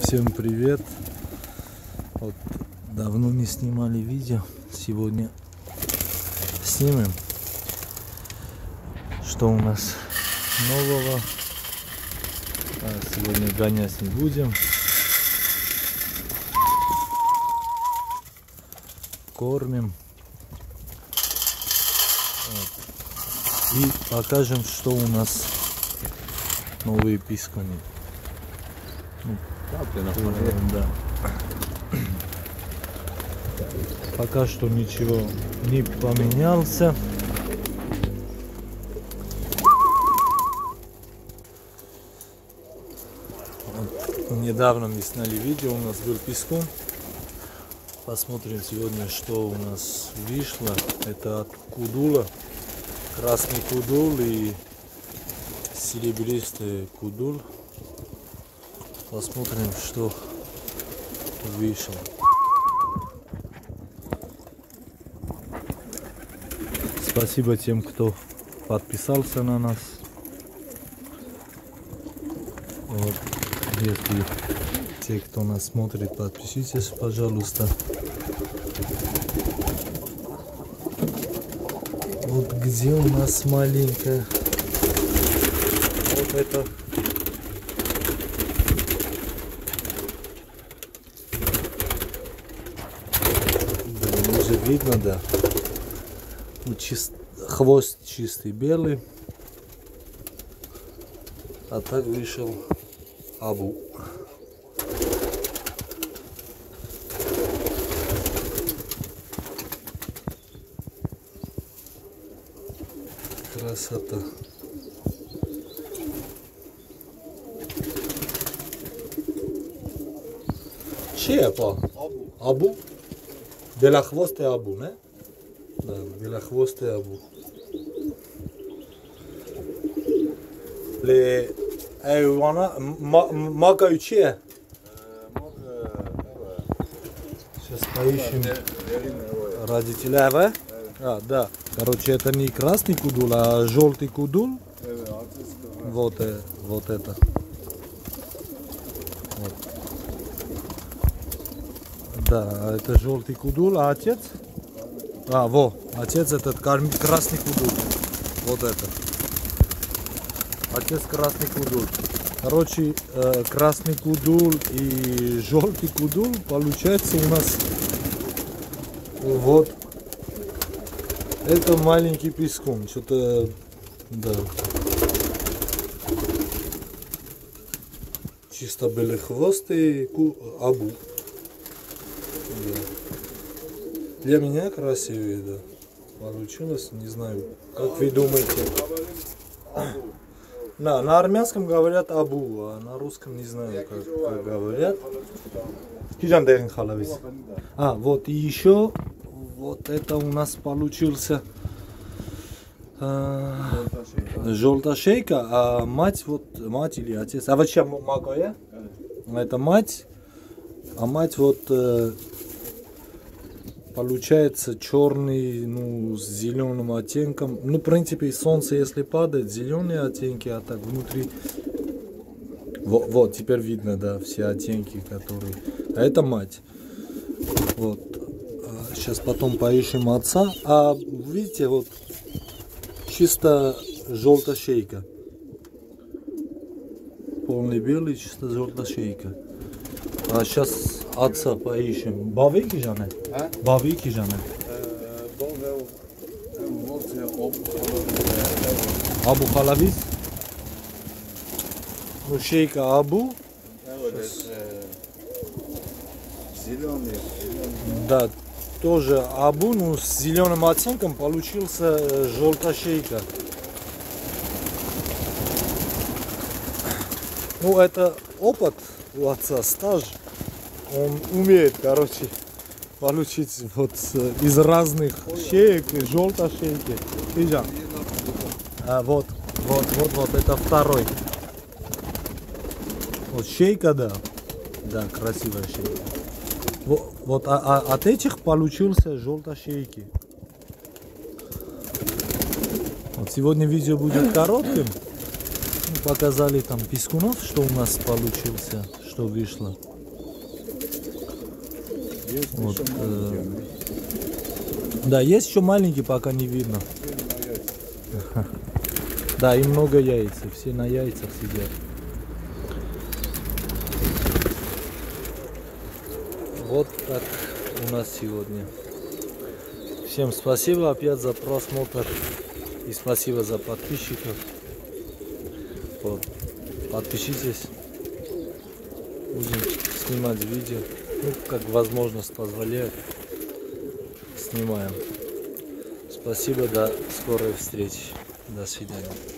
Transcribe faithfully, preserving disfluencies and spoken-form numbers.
Всем привет! Вот давно не снимали видео, сегодня снимем. Что у нас нового? А, сегодня гонять не будем. Кормим. Вот. И покажем, что у нас новые пискуны. Да. Пока что ничего не поменялся. Вот. Недавно мы сняли видео, у нас был пискун. Посмотрим сегодня, что у нас вышло. Это от кудула. Красный кудул и серебристый кудул. Посмотрим, что вышло. Спасибо тем, кто подписался на нас. Вот. Если те, кто нас смотрит, подпишитесь, пожалуйста. Вот где у нас маленькая. Вот это. Видно, да. Чист... Хвост чистый белый. А так вышел Абу. Красота. Чья па? Абу. Абу? Белохвостый Абу, не? Да, белохвостый Абу. Le hayvana maga üçe. Сейчас поищем родителя, да? А, да. Короче, это не красный кудул, а желтый кудул. Вот, вот это. Вот. Да, это желтый кудул, а отец? А, во, отец этот красный кудул. Вот это. Отец красный кудул. Короче, э, красный кудул и желтый кудул получается у нас вот. Это маленький пискун. Что-то, да. Чисто белохвостый Абу. Да. Для меня красивее, да. Получилось, не знаю, как вы думаете. Да, на армянском говорят Абу, а на русском не знаю, как, как говорят. А, вот и еще, вот это у нас получился э, желтошейка, а мать, вот, мать или отец, а вот сейчас магая, это мать, а мать вот э, получается черный, ну, с зеленым оттенком. Ну, в принципе, солнце, если падает, зеленые оттенки, а так внутри. Вот, вот, теперь видно, да, все оттенки, которые. А это мать. Вот. Сейчас потом поищем отца. А видите, вот чисто желтошейка. Полный белый, чисто желтошейка. А сейчас отца поищем. Бавики жане? А? Бавики жане? Абу Халавис? Ну, шейка Абу. Зеленый. Да, тоже Абу, но с зеленым оттенком получился желтошейка. Ну, это опыт у отца, стаж. Он умеет, короче, получить вот из разных шеек, желтошейки. А, вот, вот, вот, вот, это второй. Вот шейка, да. Да, красивая шейка. Вот, вот а, а, от этих получился желтошейки. Вот сегодня видео будет коротким. Мы показали там пискунов, что у нас получился, что вышло. Есть Вот, еще э, маленькие. да, есть еще маленькие, пока не видно. Да, и много яиц, все на яйцах сидят. Вот так у нас сегодня. Всем спасибо опять за просмотр и спасибо за подписчиков. Вот. Подпишитесь, будем снимать видео, ну как возможность позволяет, снимаем. Спасибо, до скорой встречи, до свидания.